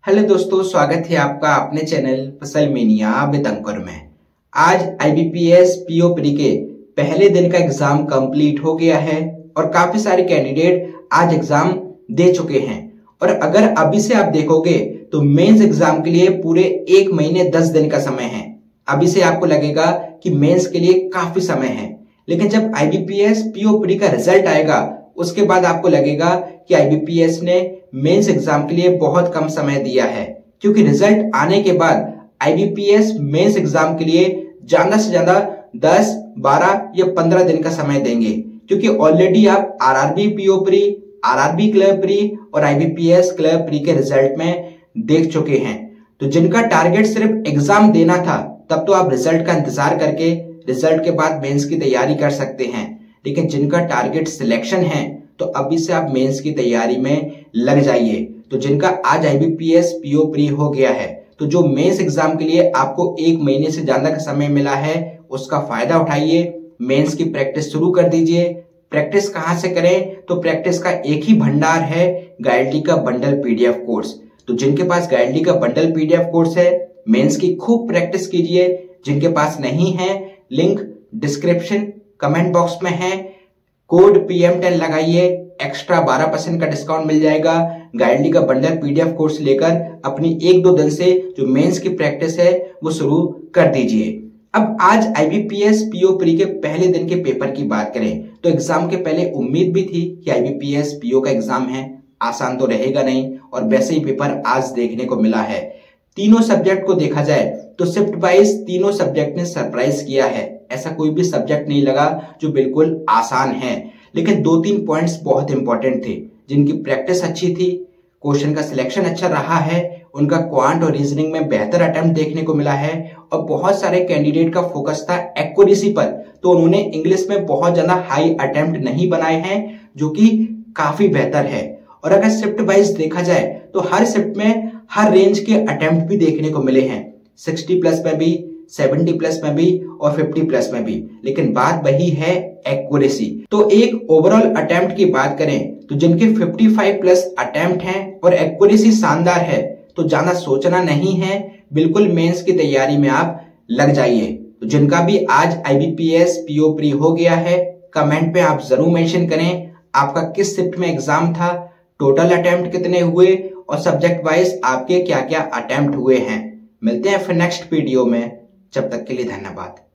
Hello दोस्तों, स्वागत है आपका अपने चैनल फसल मीनिया विद अंकुर में। आज IBPS PO प्री के पहले दिन का एग्जाम कंप्लीट हो गया है और काफी सारे कैंडिडेट आज एग्जाम दे चुके हैं। और अगर अभी से आप देखोगे तो मेंस एग्जाम के लिए पूरे 1 महीने 10 दिन का समय है। अभी से आपको लगेगा कि मेंस के लिए काफी समय है, लेकिन जब IBPS PO प्री का रिजल्ट आएगा उसके बाद आपको लगेगा कि IBPS ने मेंस एग्जाम के लिए बहुत कम समय दिया है, क्योंकि रिजल्ट आने के बाद IBPS मेंस एग्जाम के लिए ज्यादा से ज्यादा 10, 12 या 15 दिन का समय देंगे, क्योंकि ऑलरेडी आप RRB PO pre, RRB clerk pre और IBPS क्लर्क प्री के रिजल्ट में देख चुके हैं। तो जिनका टारगेट सिर्फ एग्जाम देना था, तब तो आप रिजल्ट का इंतजार करके रिजल्ट के बाद मेंस की तैयारी कर सकते हैं, लेकिन जिनका टारगेट सिलेक्शन है तो अभी से आप मेंस की तैयारी में लग जाइए। तो जिनका आज IBPS PO प्री हो गया है, तो जो मेंस एग्जाम के लिए आपको 1 महीने से ज्यादा का समय मिला है उसका फायदा उठाइए। मेंस की प्रैक्टिस शुरू कर दीजिए। प्रैक्टिस कहां से करें? तो प्रैक्टिस का एक ही भंडार है, गाइडली का बंडल PDF कोर्स। तो जिनके पास गाइडली का बंडल PDF कोर्स है, मेंस की खूब प्रैक्टिस कीजिए। जिनके पास नहीं है, लिंक डिस्क्रिप्शन कमेंट बॉक्स में है, कोड PM10 लगाइए, एक्स्ट्रा 12% का डिस्काउंट मिल जाएगा। गाइडली का बंडल PDF कोर्स लेकर अपनी 1-2 दिन से जो मेंस की प्रैक्टिस है वो शुरू कर दीजिए। अब आज IBPS PO प्री के पहले दिन के पेपर की बात करें तो एग्जाम के पहले उम्मीद भी थी कि IBPS PO का एग्जाम है, आसान तो रहेगा नहीं, और वैसे ही पेपर आज देखने को मिला है। तीनों सब्जेक्ट को देखा जाए तो शिफ्ट वाइज तीनों सब्जेक्ट ने सरप्राइज किया है। ऐसा कोई भी सब्जेक्ट नहीं लगा जो बिल्कुल आसान है, लेकिन 2-3 पॉइंट्स बहुत इंपॉर्टेंट थे। जिनकी प्रैक्टिस अच्छी थी, क्वेश्चन का सिलेक्शन अच्छा रहा है, उनका क्वांट और रीजनिंग में बेहतर अटेम्प्ट देखने को मिला है, और बहुत सारे कैंडिडेट का फोकस था एक्यूरेसी पर, तो उन्होंने इंग्लिश में बहुत ज्यादा हाई अटेम्प्ट नहीं बनाए हैं, जो कि काफी बेहतर है। और अगर शिफ्ट वाइज देखा जाए तो हर शिफ्ट में हर रेंज के अटेम्प्ट भी देखने को मिले हैं, 60+ में भी, 70+ में भी और 50+ में भी, लेकिन बात वही है एक्यूरेसी। तो एक ओवरऑल अटेम्प्ट की बात करें तो जिनके 55+ अटेम्प्ट हैं और एक्यूरेसी शानदार है, तो ज्यादा सोचना नहीं है, बिल्कुल मेंस की तैयारी में आप लग जाइए। तो जिनका भी आज IBPS PO प्री हो गया है, कमेंट पे आप जरूर मेंशन करें आपका किस शिफ्ट में एग्जाम था, टोटल अटेम्प्ट कितने हुए और सब्जेक्ट वाइज आपके क्या क्या अटेम्प्ट हुए हैं। मिलते हैं फिर नेक्स्ट वीडियो में, जब तक के लिए धन्यवाद।